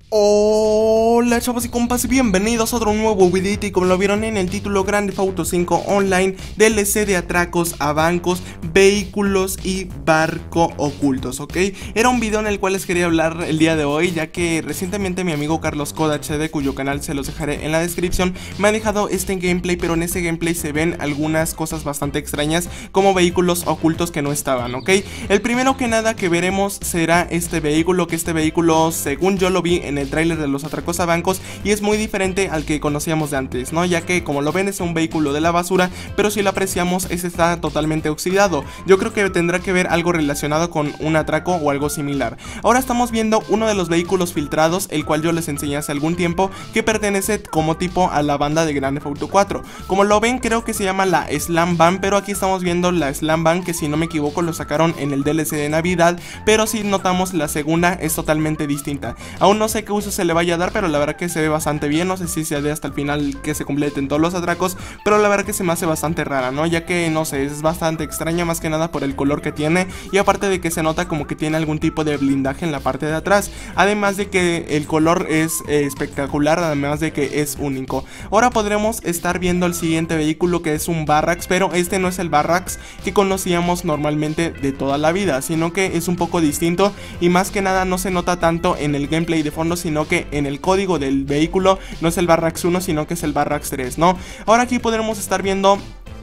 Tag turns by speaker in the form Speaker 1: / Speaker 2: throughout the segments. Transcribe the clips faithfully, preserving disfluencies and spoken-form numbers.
Speaker 1: Hola chavos y compas, bienvenidos a otro nuevo videito. Y como lo vieron en el título, Grand Theft Auto cinco Online, D L C de atracos a bancos, vehículos y barco ocultos, ¿ok? Era un video en el cual les quería hablar el día de hoy, ya que recientemente mi amigo Carlos Code H D, cuyo canal se los dejaré en la descripción, me ha dejado este gameplay, pero en ese gameplay se ven algunas cosas bastante extrañas, como vehículos ocultos que no estaban, ¿ok? El primero que nada que veremos será este vehículo, que este vehículo, según yo lo vi en el tráiler de los atracos a bancos, y es muy diferente al que conocíamos de antes, ¿no? Ya que como lo ven es un vehículo de la basura, pero si lo apreciamos ese está totalmente oxidado. Yo creo que tendrá que ver algo relacionado con un atraco o algo similar. Ahora estamos viendo uno de los vehículos filtrados, el cual yo les enseñé hace algún tiempo, que pertenece como tipo a la banda de Grand Theft Auto cuatro. Como lo ven, creo que se llama la Slam Van, pero aquí estamos viendo la Slam Van, que si no me equivoco lo sacaron en el D L C de Navidad, pero si notamos la segunda es totalmente distinta. Aún no sé qué uso se le vaya a dar, pero la verdad que se ve bastante bien. No sé si se dé hasta el final que se completen todos los atracos, pero la verdad que se me hace bastante rara, ¿no? Ya que, no sé, es bastante extraña, más que nada por el color que tiene, y aparte de que se nota como que tiene algún tipo de blindaje en la parte de atrás, además de que el color es eh, espectacular, además de que es único. Ahora podremos estar viendo el siguiente vehículo, que es un Barracks, pero este no es el Barracks que conocíamos normalmente de toda la vida, sino que es un poco distinto, y más que nada no se nota tanto en el gameplay de fondo, sino que en el código del vehículo no es el Barracks uno, sino que es el Barracks tres, ¿no? Ahora aquí podremos estar viendo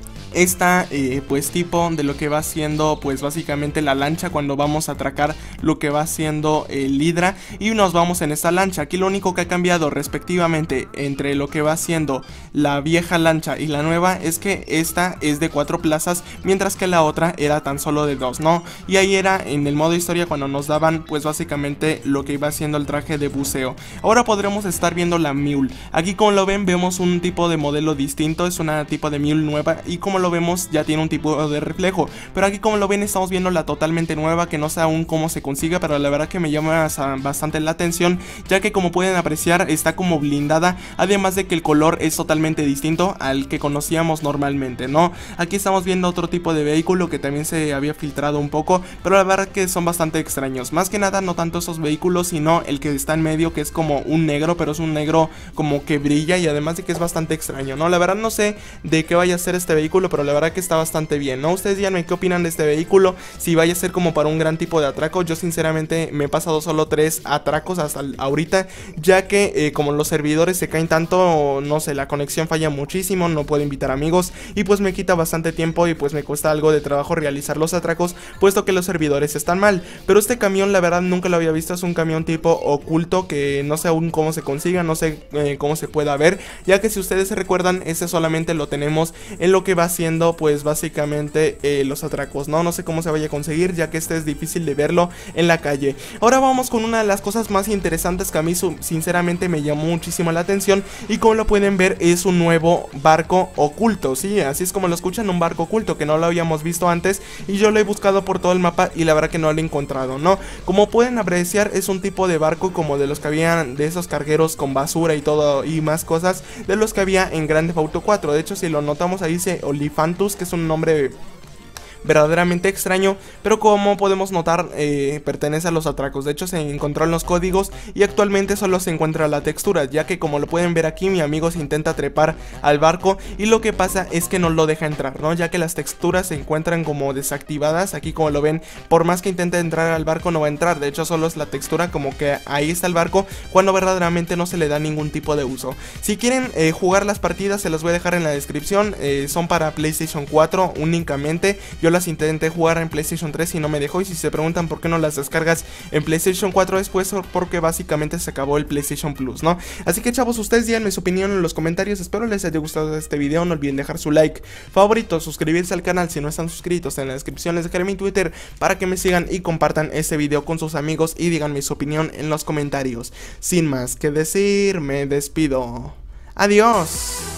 Speaker 1: esta eh, pues tipo de lo que va siendo pues básicamente la lancha cuando vamos a atracar lo que va siendo el Hydra, y nos vamos en esta lancha. Aquí lo único que ha cambiado respectivamente entre lo que va siendo la vieja lancha y la nueva es que esta es de cuatro plazas, mientras que la otra era tan solo de dos, ¿no? Y ahí era en el modo historia cuando nos daban pues básicamente lo que iba siendo el traje de buceo. Ahora podremos estar viendo la Mule. Aquí como lo ven vemos un tipo de modelo distinto, es una tipo de Mule nueva, y como lo vemos ya tiene un tipo de reflejo, pero aquí como lo ven estamos viendo la totalmente nueva, que no sé aún cómo se consiga, pero la verdad que me llama bastante la atención, ya que como pueden apreciar está como blindada, además de que el color es totalmente distinto al que conocíamos normalmente, ¿no? Aquí estamos viendo otro tipo de vehículo que también se había filtrado un poco, pero la verdad que son bastante extraños, más que nada no tanto esos vehículos, sino el que está en medio, que es como un negro, pero es un negro como que brilla, y además de que es bastante extraño, ¿no? La verdad no sé de qué vaya a ser este vehículo, pero la verdad que está bastante bien, ¿no? Ustedes díganme qué opinan de este vehículo, si vaya a ser como para un gran tipo de atraco. Yo sinceramente me he pasado solo tres atracos hasta ahorita, ya que eh, como los servidores se caen tanto, no sé, la conexión falla muchísimo, no puedo invitar amigos, y pues me quita bastante tiempo y pues me cuesta algo de trabajo realizar los atracos, puesto que los servidores están mal. Pero este camión la verdad nunca lo había visto, es un camión tipo oculto que no sé aún cómo se consiga, no sé eh, cómo se pueda ver, ya que si ustedes se recuerdan, ese solamente lo tenemos en lo que va siendo pues básicamente eh, los atracos, ¿no? No sé cómo se vaya a conseguir, ya que este es difícil de verlo en la calle. Ahora vamos con una de las cosas más interesantes que a mí sinceramente me llamó muchísimo la atención, y como lo pueden ver es un nuevo barco oculto, sí, así es como lo escuchan, un barco oculto que no lo habíamos visto antes, y yo lo he buscado por todo el mapa y la verdad que no lo he encontrado, ¿no? Como pueden apreciar es un tipo de barco como de los que habían, de esos cargueros con basura y todo y más cosas de los que había en Grand Theft Auto cuatro. De hecho, si lo notamos ahí dice Olifantus, que es un nombre verdaderamente extraño, pero como podemos notar eh, pertenece a los atracos. De hecho se encontró en los códigos y actualmente solo se encuentra la textura, ya que como lo pueden ver aquí mi amigo se intenta trepar al barco y lo que pasa es que no lo deja entrar, ¿no? Ya que las texturas se encuentran como desactivadas. Aquí como lo ven, por más que intente entrar al barco no va a entrar, de hecho solo es la textura como que ahí está el barco, cuando verdaderamente no se le da ningún tipo de uso. Si quieren eh, jugar las partidas se las voy a dejar en la descripción, eh, son para PlayStation cuatro únicamente. Yo las intenté jugar en PlayStation tres y no me dejó, y si se preguntan por qué no las descargas en PlayStation cuatro después, porque básicamente se acabó el PlayStation Plus, ¿no? Así que chavos, ustedes díganme su opinión en los comentarios, espero les haya gustado este video, no olviden dejar su like, favorito, suscribirse al canal si no están suscritos, en la descripción les dejaré mi Twitter para que me sigan y compartan este video con sus amigos y díganme su opinión en los comentarios. Sin más que decir, me despido. Adiós.